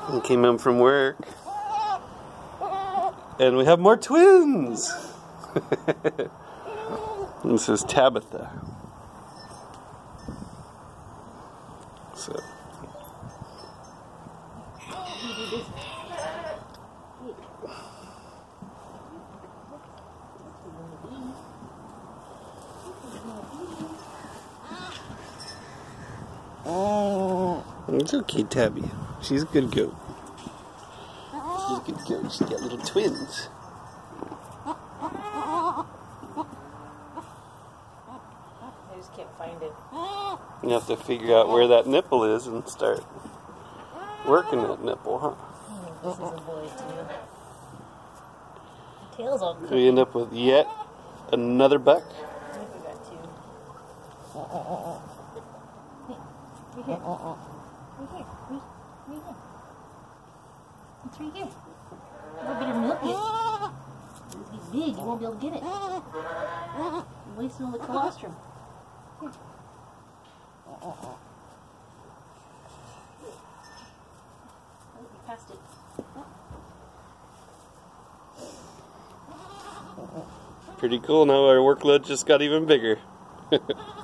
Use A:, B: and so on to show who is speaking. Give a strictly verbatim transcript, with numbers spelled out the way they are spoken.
A: We came home from work, and we have more twins. This is Tabitha. So. It's okay, Tabby. She's a good goat. She's a good goat. She's got little twins.
B: I just can't find it.
A: You have to figure out where that nipple is and start working that nipple, huh?
B: Oh, this is a boy too. The tail's all crooked.
A: We end up with yet another buck.
B: I think we got two. Hey, right here. Right here. Right, right here. It's right here. You better milk it. It's big. You won't be able to get it. You're wasting all the colostrum. Here. Oh, you passed it.
A: Pretty cool. Now our workload just got even bigger.